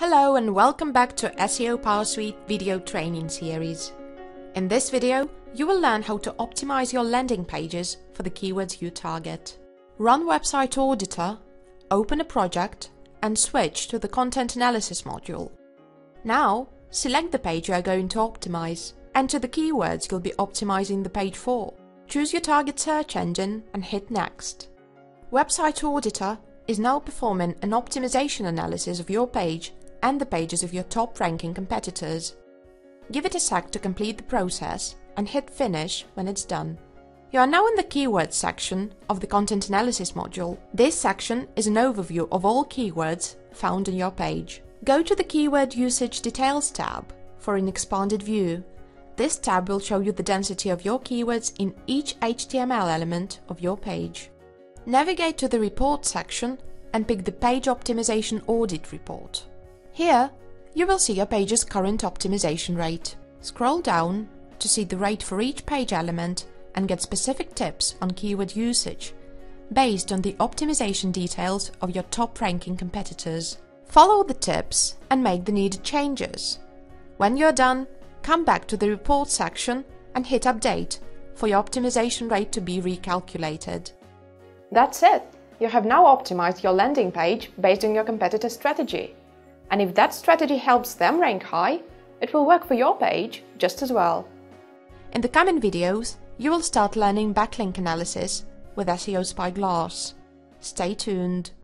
Hello and welcome back to SEO Power Suite video training series. In this video, you will learn how to optimize your landing pages for the keywords you target. Run Website Auditor, open a project, and switch to the Content Analysis module. Now, select the page you are going to optimize. Enter the keywords you'll be optimizing the page for. Choose your target search engine and hit Next. Website Auditor is now performing an optimization analysis of your page and the pages of your top-ranking competitors. Give it a sec to complete the process and hit Finish when it's done. You are now in the Keywords section of the Content Analysis module. This section is an overview of all keywords found on your page. Go to the Keyword Usage Details tab for an expanded view. This tab will show you the density of your keywords in each HTML element of your page. Navigate to the Report section and pick the Page Optimization Audit report. Here, you will see your page's current optimization rate. Scroll down to see the rate for each page element and get specific tips on keyword usage based on the optimization details of your top-ranking competitors. Follow the tips and make the needed changes. When you're done, come back to the Report section and hit Update for your optimization rate to be recalculated. That's it! You have now optimized your landing page based on your competitor's strategy. And if that strategy helps them rank high, it will work for your page just as well. In the coming videos, you will start learning backlink analysis with SEO Spyglass. Stay tuned.